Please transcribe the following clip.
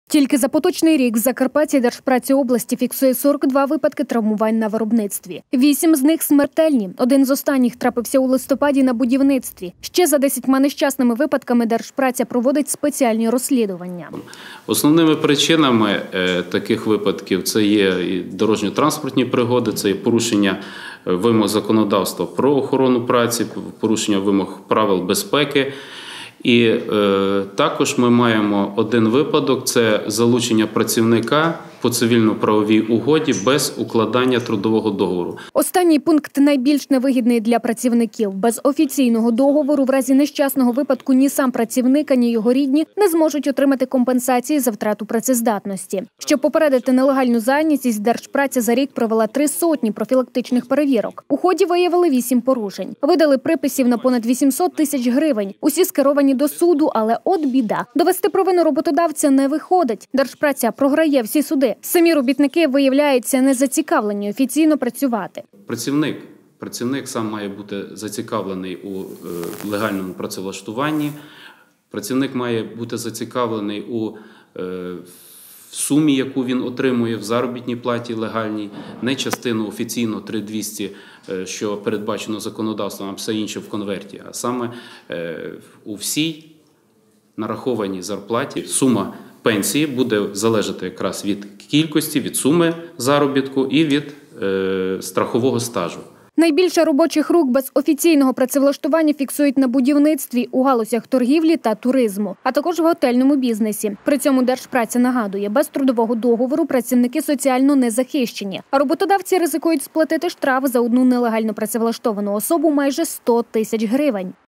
Тільки за поточний рік в Закарпатті Держпраці області фіксує 42 випадки травмувань на виробництві. 8 з них смертельні. Один з останніх трапився у листопаді на будівництві. Ще за 10 нещасними випадками Держпраця проводить спеціальні розслідування. Основними причинами таких випадків це є і дорожньо-транспортні пригоди, це і порушення вимог законодавства про охорону праці, порушення вимог правил безпеки. І також ми маємо один випадок – це залучення працівника по цивільно-правовій угоді без укладання трудового договору. Останній пункт найбільш невигідний для працівників. Без офіційного договору в разі нещасного випадку ні сам працівник, ні його рідні не зможуть отримати компенсації за втрату працездатності. Щоб попередити нелегальну зайнятість, Держпраця за рік провела 300 профілактичних перевірок. У ході виявили 8 порушень. Видали приписів на понад 800 тисяч гривень. Усі скеровані до суду, але от біда. Довести провину роботодавця не виходить. Держпраця програє всі суди. Самі робітники, виявляється, не зацікавлені офіційно працювати. Працівник сам має бути зацікавлений у легальному працевлаштуванні. Працівник має бути зацікавлений у сумі, яку він отримує в заробітній платі легальній, не частину офіційно 3200, що передбачено законодавством, а все інше в конверті, а саме у всій нарахованій зарплаті сума пенсії буде залежати якраз від кількості, від суми заробітку і від страхового стажу. Найбільше робочих рук без офіційного працевлаштування фіксують на будівництві, у галузях торгівлі та туризму, а також в готельному бізнесі. При цьому Держпраця нагадує, без трудового договору працівники соціально не захищені. А роботодавці ризикують сплатити штраф за одну нелегально працевлаштовану особу майже 100 тисяч гривень.